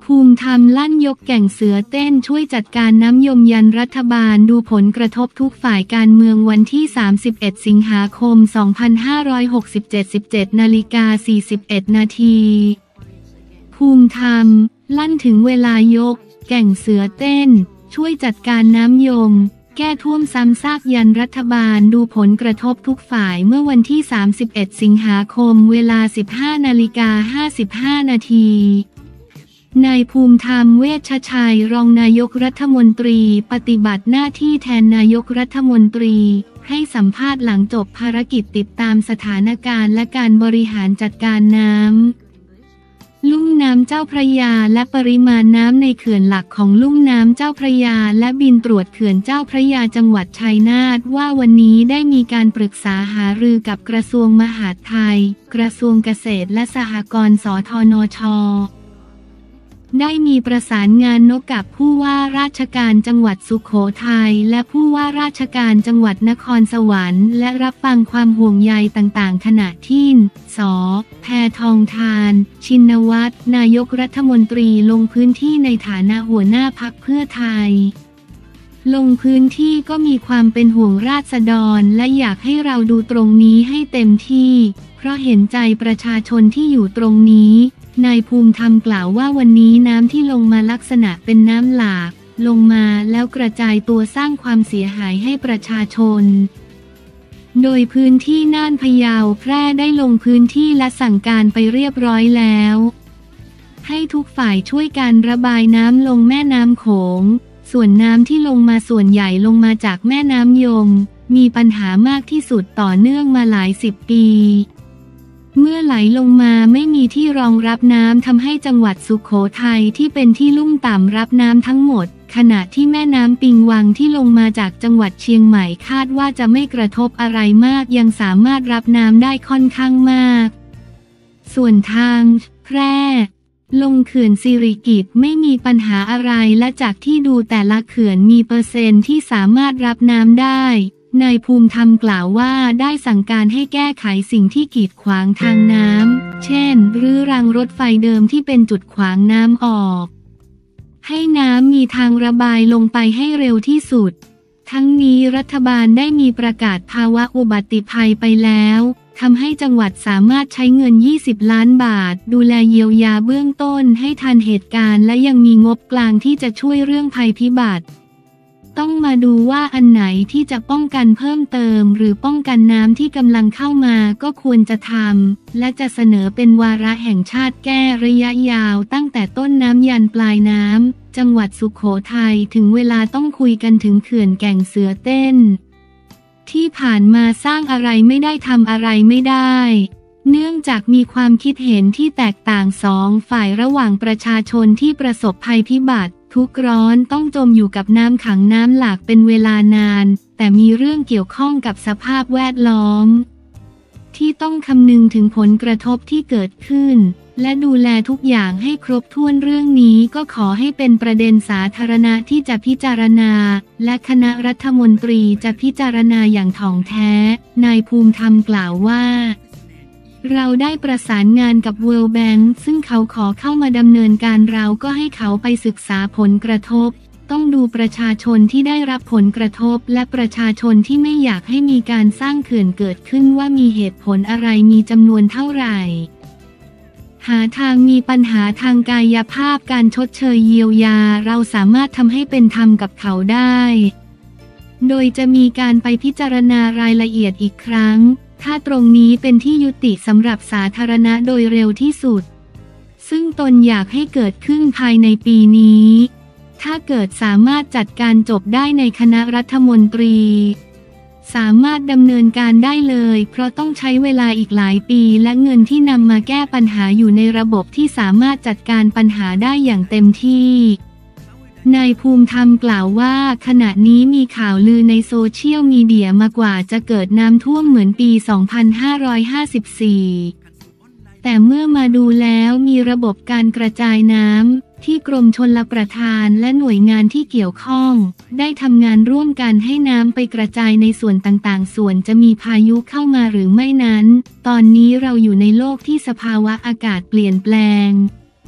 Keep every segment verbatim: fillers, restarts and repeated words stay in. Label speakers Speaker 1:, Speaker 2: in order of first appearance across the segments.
Speaker 1: ภูมิธรรมลั่นยกแก่งเสือเต้นช่วยจัดการน้ำยมยันรัฐบาลดูผลกระทบทุกฝ่ายการเมืองวันที่สามสิบเอ็ดสิงหาคมสองพันห้าร้อยหกสิบเจ็ด สิบเจ็ดนาฬิกาสี่สิบเอ็ดนาทีภูมิธรรมลั่นถึงเวลายกแก่งเสือเต้นช่วยจัดการน้ำยมแก้ท่วมซ้ำซากยันรัฐบาลดูผลกระทบทุกฝ่ายเมื่อวันที่สามสิบเอ็ดสิงหาคมเวลา สิบห้านาฬิกาห้าสิบห้านาทีนายภูมิธรรมเวชชัยรองนายกรัฐมนตรีปฏิบัติหน้าที่แทนนายกรัฐมนตรีให้สัมภาษณ์หลังจบภารกิจติดตามสถานการณ์และการบริหารจัดการน้ำลุ่มน้ำเจ้าพระยาและปริมาณน้ำในเขื่อนหลักของลุ่มน้ำเจ้าพระยาและบินตรวจเขื่อนเจ้าพระยาจังหวัดชัยนาทว่าวันนี้ได้มีการปรึกษาหารือกับกระทรวงมหาดไทยกระทรวงเกษตรและสหกรณ์สทนช.ได้มีประสานงานนกกับผู้ว่าราชการจังหวัดสุโขทัยและผู้ว่าราชการจังหวัดนครสวรรค์และรับฟังความห่วงใยต่างๆขณะที่ส.แพทองธารชินวัตรนายกรัฐมนตรีลงพื้นที่ในฐานะหัวหน้าพรรคเพื่อไทยลงพื้นที่ก็มีความเป็นห่วงราษฎรและอยากให้เราดูตรงนี้ให้เต็มที่เพราะเห็นใจประชาชนที่อยู่ตรงนี้นายภูมิธรรมกล่าวว่าวันนี้น้ำที่ลงมาลักษณะเป็นน้ำหลากลงมาแล้วกระจายตัวสร้างความเสียหายให้ประชาชนโดยพื้นที่น่านพะเยาแพร่ได้ลงพื้นที่และสั่งการไปเรียบร้อยแล้วให้ทุกฝ่ายช่วยกันระบายน้ำลงแม่น้ำโขงส่วนน้ำที่ลงมาส่วนใหญ่ลงมาจากแม่น้ำยมมีปัญหามากที่สุดต่อเนื่องมาหลายสิบปีเมื่อไหลลงมาไม่มีที่รองรับน้ำทำให้จังหวัดสุโขทัยที่เป็นที่ลุ่มต่ำรับน้ำทั้งหมดขณะที่แม่น้ำปิงวังที่ลงมาจากจังหวัดเชียงใหม่คาดว่าจะไม่กระทบอะไรมากยังสามารถรับน้ำได้ค่อนข้างมากส่วนทางแพร่ลงเขื่อนสิริกิติ์ไม่มีปัญหาอะไรและจากที่ดูแต่ละเขื่อนมีเปอร์เซ็นต์ที่สามารถรับน้ำได้นายภูมิธรรมกล่าวว่าได้สั่งการให้แก้ไขสิ่งที่กีดขวางทางน้ำเช่นรื้อรางรถไฟเดิมที่เป็นจุดขวางน้ำออกให้น้ำมีทางระบายลงไปให้เร็วที่สุดทั้งนี้รัฐบาลได้มีประกาศภาวะอุบัติภัยไปแล้วทำให้จังหวัดสามารถใช้เงินยี่สิบล้านบาทดูแลเยียวยาเบื้องต้นให้ทันเหตุการณ์และยังมีงบกลางที่จะช่วยเรื่องภัยพิบัติต้องมาดูว่าอันไหนที่จะป้องกันเพิ่มเติมหรือป้องกันน้ำที่กำลังเข้ามาก็ควรจะทำและจะเสนอเป็นวาระแห่งชาติแก้ระยะยาวตั้งแต่ต้นน้ำยันปลายน้ำจังหวัดสุโขทัยถึงเวลาต้องคุยกันถึงเขื่อนแก่งเสือเต้นที่ผ่านมาสร้างอะไรไม่ได้ทำอะไรไม่ได้เนื่องจากมีความคิดเห็นที่แตกต่างสองฝ่ายระหว่างประชาชนที่ประสบภัยพิบัติทุกข์ร้อนต้องจมอยู่กับน้ำขังน้ำหลากเป็นเวลานานแต่มีเรื่องเกี่ยวข้องกับสภาพแวดล้อมที่ต้องคำนึงถึงผลกระทบที่เกิดขึ้นและดูแลทุกอย่างให้ครบถ้วนเรื่องนี้ก็ขอให้เป็นประเด็นสาธารณะที่จะพิจารณาและคณะรัฐมนตรีจะพิจารณาอย่างถ่องแท้นายภูมิธรรมกล่าวว่าเราได้ประสานงานกับ World Bank ซึ่งเขาขอเข้ามาดำเนินการเราก็ให้เขาไปศึกษาผลกระทบต้องดูประชาชนที่ได้รับผลกระทบและประชาชนที่ไม่อยากให้มีการสร้างเขื่อนเกิดขึ้นว่ามีเหตุผลอะไรมีจำนวนเท่าไหร่หาทางมีปัญหาทางกายภาพการชดเชยเยียวยาเราสามารถทำให้เป็นธรรมกับเขาได้โดยจะมีการไปพิจารณารายละเอียดอีกครั้งถ้าตรงนี้เป็นที่ยุติสำหรับสาธารณะโดยเร็วที่สุดซึ่งตนอยากให้เกิดขึ้นภายในปีนี้ถ้าเกิดสามารถจัดการจบได้ในคณะรัฐมนตรีสามารถดำเนินการได้เลยเพราะต้องใช้เวลาอีกหลายปีและเงินที่นำมาแก้ปัญหาอยู่ในระบบที่สามารถจัดการปัญหาได้อย่างเต็มที่นายภูมิธรรมกล่าวว่าขณะนี้มีข่าวลือในโซเชียลมีเดียมากว่าจะเกิดน้ำท่วมเหมือนปี สองพันห้าร้อยห้าสิบสี่ แต่เมื่อมาดูแล้วมีระบบการกระจายน้ำที่กรมชลประทานและหน่วยงานที่เกี่ยวข้องได้ทำงานร่วมกันให้น้ำไปกระจายในส่วนต่างๆส่วนจะมีพายุเข้ามาหรือไม่นั้นตอนนี้เราอยู่ในโลกที่สภาวะอากาศเปลี่ยนแปลง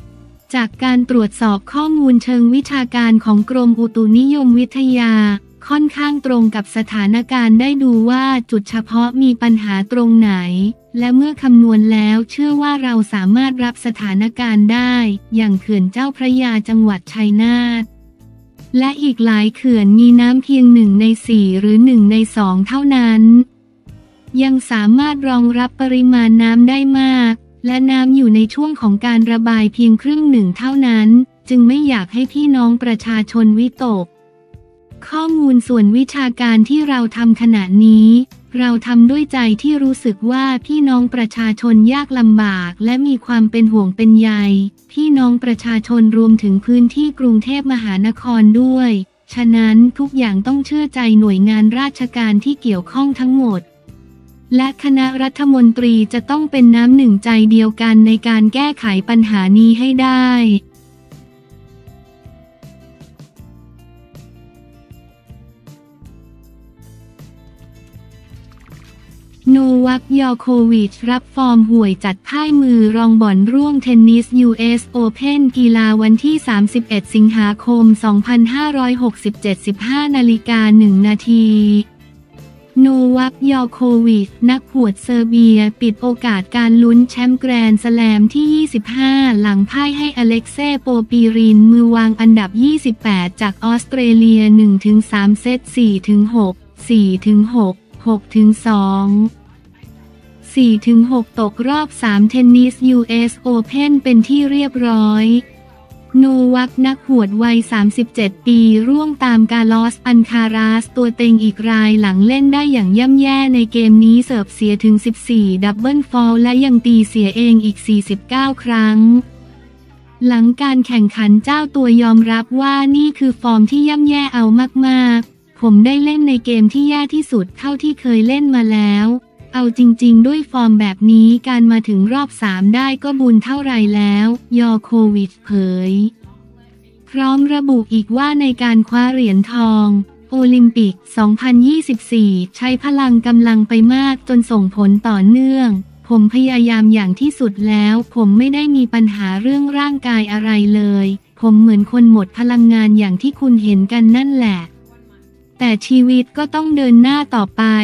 Speaker 1: จากการตรวจสอบข้อมูลเชิงวิชาการของกรมอุตุนิยมวิทยาค่อนข้างตรงกับสถานการณ์ได้ดูว่าจุดเฉพาะมีปัญหาตรงไหนและเมื่อคำนวณแล้วเชื่อว่าเราสามารถรับสถานการณ์ได้อย่างเขื่อนเจ้าพระยาจังหวัดชัยนาทและอีกหลายเขื่อนมีน้ำเพียงหนึ่งในสี่หรือหนึ่งในสองเท่านั้นยังสามารถรองรับปริมาณน้ำได้มากและน้ำอยู่ในช่วงของการระบายเพียงครึ่งหนึ่งเท่านั้นจึงไม่อยากให้พี่น้องประชาชนวิตกข้อมูลส่วนวิชาการที่เราทำขณะนี้เราทำด้วยใจที่รู้สึกว่าพี่น้องประชาชนยากลำบากและมีความเป็นห่วงเป็นใยพี่น้องประชาชนรวมถึงพื้นที่กรุงเทพมหานครด้วยฉะนั้นทุกอย่างต้องเชื่อใจหน่วยงานราชการที่เกี่ยวข้องทั้งหมดและคณะรัฐมนตรีจะต้องเป็นน้ำหนึ่งใจเดียวกันในการแก้ไขปัญหานี้ให้ได้โนวัค ยอโควิชรับฟอร์มห่วยจัดพ่ายมือรองบอลร่วงเทนนิส ยู เอส Open กีฬาวันที่ สามสิบเอ็ด สิงหาคม สองพันห้าร้อยหกสิบเจ็ด สิบห้านาฬิกาหนึ่งนาทีโนวัค ยอโควิชนักหวดเซอร์เบียปิดโอกาสการลุ้นแชมป์แกรนด์สแลมที่ ยี่สิบห้า หลังพ่ายให้อเล็กเซ่ โปปีรินมือวางอันดับ ยี่สิบแปด จากออสเตรเลีย หนึ่งถึงสาม เซต สี่ถึงหก สี่ถึงหก หกถึงสอง สี่ถึงหก ตกรอบสามเทนนิส ยู เอส Open เป็นที่เรียบร้อยโนวัคนักหวดวัย สามสิบเจ็ด ปีร่วงตามกาลอส อัลคาราสตัวเต็งอีกรายหลังเล่นได้อย่างย่ำแย่ในเกมนี้เสิร์ฟเสียถึง สิบสี่ ดับเบิลฟอลและยังตีเสียเองอีก สี่สิบเก้า ครั้งหลังการแข่งขันเจ้าตัวยอมรับว่านี่คือฟอร์มที่ย่ำแย่เอามากๆผมได้เล่นในเกมที่แย่ที่สุดเท่าที่เคยเล่นมาแล้วเอาจริงๆด้วยฟอร์มแบบนี้การมาถึงรอบสามได้ก็บุญเท่าไรแล้วยอโควิชเผยพร้อมระบุอีกว่าในการคว้าเหรียญทองโอลิมปิก สองพันยี่สิบสี่ ใช้พลังกำลังไปมากจนส่งผลต่อเนื่องผมพยายามอย่างที่สุดแล้วผมไม่ได้มีปัญหาเรื่องร่างกายอะไรเลยผมเหมือนคนหมดพลังงานอย่างที่คุณเห็นกันนั่นแหละแต่ชีวิตก็ต้องเดินหน้าต่อไป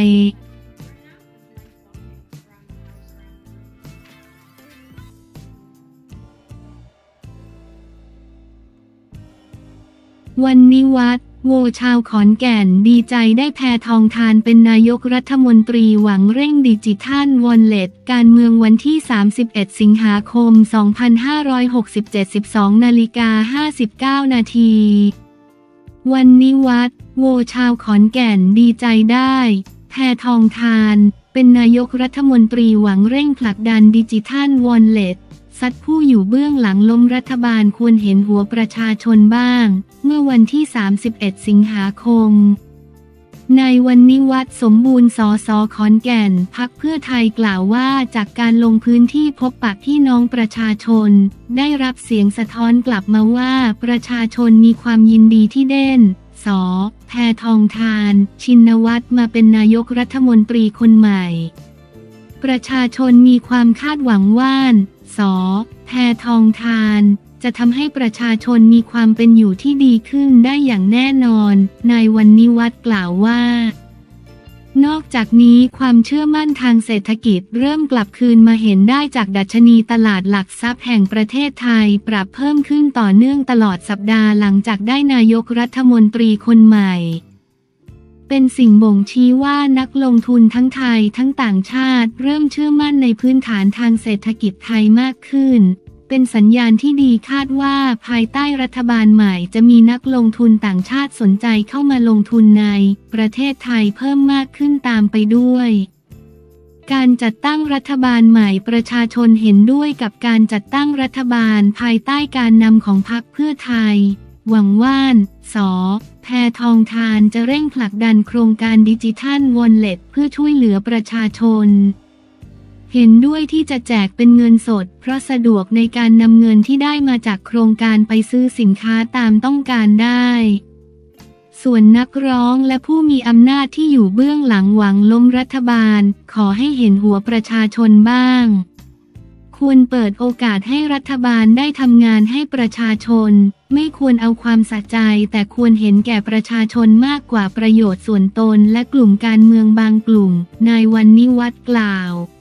Speaker 1: วันนิวัฒน์ โวชาวขอนแก่นดีใจได้แพทองธารเป็นนายกรัฐมนตรีหวังเร่งดิจิทัลวอลเล็ตการเมืองวันที่ สามสิบเอ็ด สิงหาคม สองพันห้าร้อยหกสิบเจ็ด สิบสองนาฬิกาห้าสิบเก้านาทีวันนิวัฒน์ โวชาวขอนแก่นดีใจได้แพทองธารเป็นนายกรัฐมนตรีหวังเร่งผลักดันดิจิทัลวอลเล็ตซัดผู้อยู่เบื้องหลังล้มรัฐบาลควรเห็นหัวประชาชนบ้างเมื่อวันที่ สามสิบเอ็ด สิงหาคมนายวันนิวัฒน์สมบูรณ์สสขอนแก่นพรรคเพื่อไทยกล่าวว่าจากการลงพื้นที่พบปะพี่น้องประชาชนได้รับเสียงสะท้อนกลับมาว่าประชาชนมีความยินดีที่เด่นส.แพทองธารชินวัตรมาเป็นนายกรัฐมนตรีคนใหม่ประชาชนมีความคาดหวังว่าส.แพทองธารจะทำให้ประชาชนมีความเป็นอยู่ที่ดีขึ้นได้อย่างแน่นอนนายวันนิวัฒน์กล่าวว่านอกจากนี้ความเชื่อมั่นทางเศรษฐกิจเริ่มกลับคืนมาเห็นได้จากดัชนีตลาดหลักทรัพย์แห่งประเทศไทยปรับเพิ่มขึ้นต่อเนื่องตลอดสัปดาห์หลังจากได้นายกรัฐมนตรีคนใหม่เป็นสิ่งบ่งชี้ว่านักลงทุนทั้งไทยทั้งต่างชาติเริ่มเชื่อมั่นในพื้นฐานทางเศรษฐกิจไทยมากขึ้นเป็นสัญญาณที่ดีคาดว่าภายใต้รัฐบาลใหม่จะมีนักลงทุนต่างชาติสนใจเข้ามาลงทุนในประเทศไทยเพิ่มมากขึ้นตามไปด้วยการจัดตั้งรัฐบาลใหม่ประชาชนเห็นด้วยกับการจัดตั้งรัฐบาลภายใต้การนำของพรรคเพื่อไทยหวังว่าส.แพทองธารจะเร่งผลักดันโครงการดิจิทัลวอลเล็ตเพื่อช่วยเหลือประชาชนเห็นด้วยที่จะแจกเป็นเงินสดเพราะสะดวกในการนำเงินที่ได้มาจากโครงการไปซื้อสินค้าตามต้องการได้ส่วนนักร้องและผู้มีอำนาจที่อยู่เบื้องหลังหวังล้มรัฐบาลขอให้เห็นหัวประชาชนบ้างคควรเปิดโอกาสให้รัฐบาลได้ทำงานให้ประชาชนไม่ควรเอาความสะใจแต่ควรเห็นแก่ประชาชนมากกว่าประโยชน์ส่วนตนและกลุ่มการเมืองบางกลุ่มนายวันนิวัฒน์กล่าว